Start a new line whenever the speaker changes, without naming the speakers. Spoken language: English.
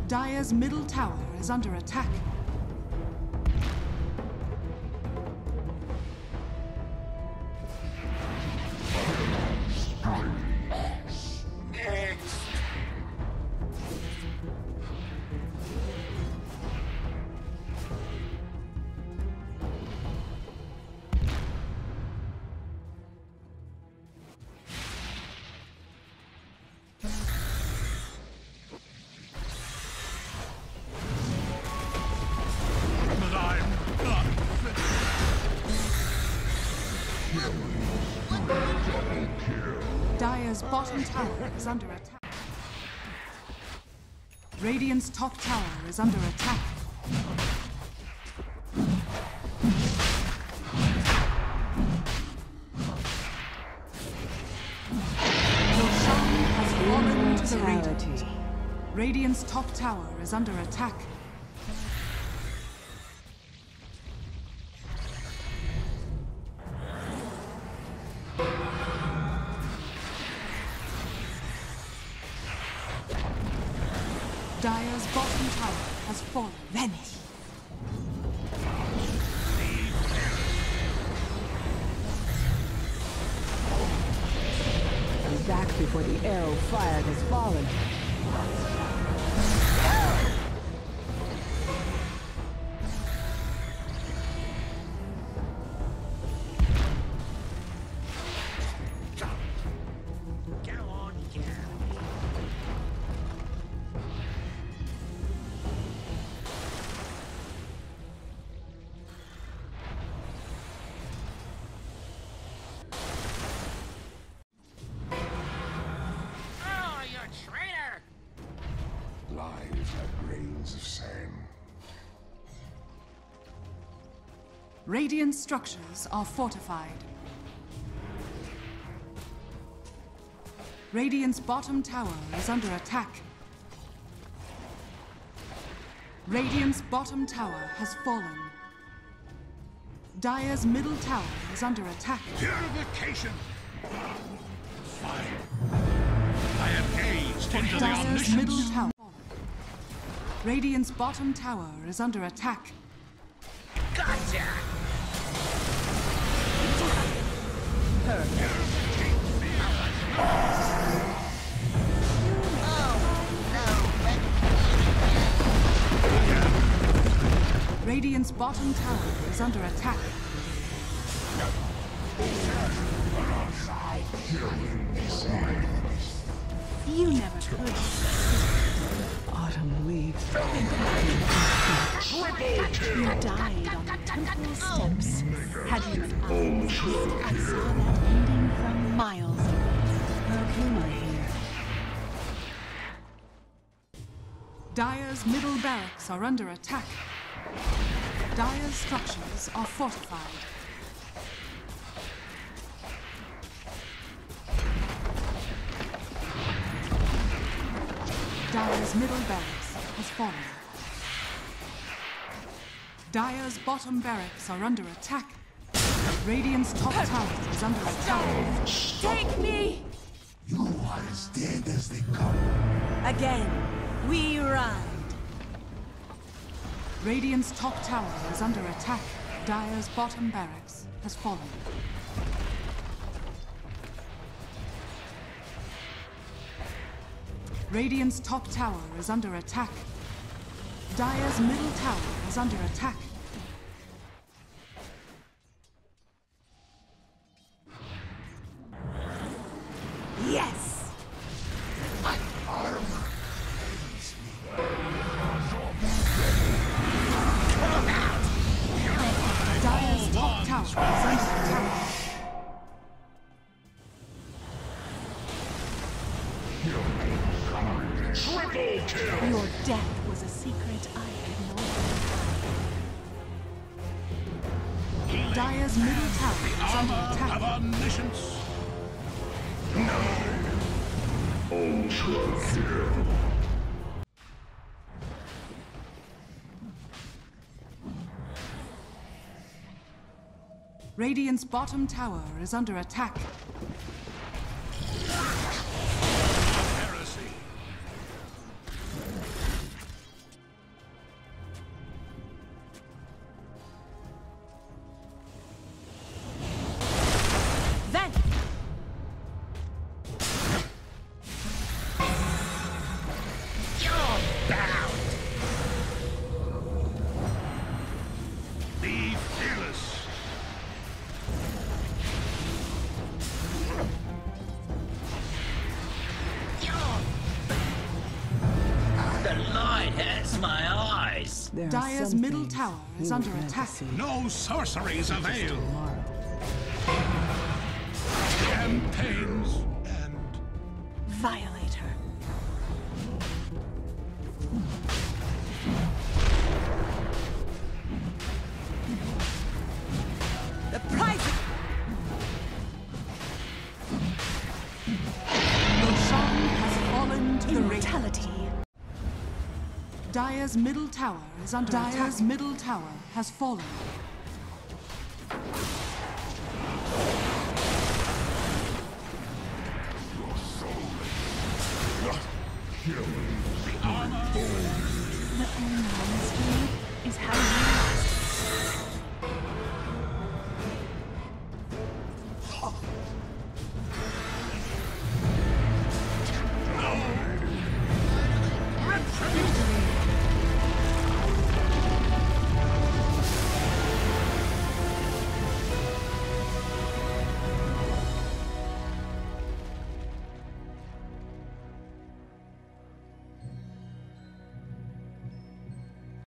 Dire's middle tower is under attack. Dire's bottom tower is under attack. Radiant's top tower is under attack. Roshan has fallen to the Radiant. Radiant's top tower is under attack. Dire's bottom tower has fallen. Vanish.
I'm back before the arrow fired has fallen.
Lives like grains of sand.
Radiant structures are fortified. Radiant's bottom tower is under attack. Radiant's bottom tower has fallen. Dire's middle tower is under attack.
Purification! Fire! I have gazed into the
Dire's
omniscience.
middle tower. Radiant's bottom tower is under attack.
Gotcha!
Radiant's bottom tower is under attack.
You never could.
Autumn leaves.
You died on the temple steps. Had you been honest, I saw that ending from miles away.
How came I here?
Dire's middle barracks are under attack. Dire's structures are fortified. Dire's middle barracks has fallen. Dire's bottom barracks are under attack. Radiant's top tower is under attack.
Take me!
You are as dead as they come.
Again, we ride.
Radiant's top tower is under attack. Dire's bottom barracks has fallen. Radiant's top tower is under attack. Dire's middle tower is under attack.
Yes!
Dire's top tower is under attack.
Your death was a secret I could not hide.
Dire's middle tower is under
Of
attack.
omniscience. Ultra kill.
Radiant's bottom tower is under attack.
Heresy.
The light hurts my eyes.
There are
Dire's
some
middle
things
tower is
we
under
would never
attack.
see.
No sorceries avail.
Tomorrow.
Campaigns and
Violate her.
The price.
Roshan has fallen to the Radiant.
Immortality.
Dire's middle tower is under attack. Dire's middle tower has fallen.
The only mystery is how you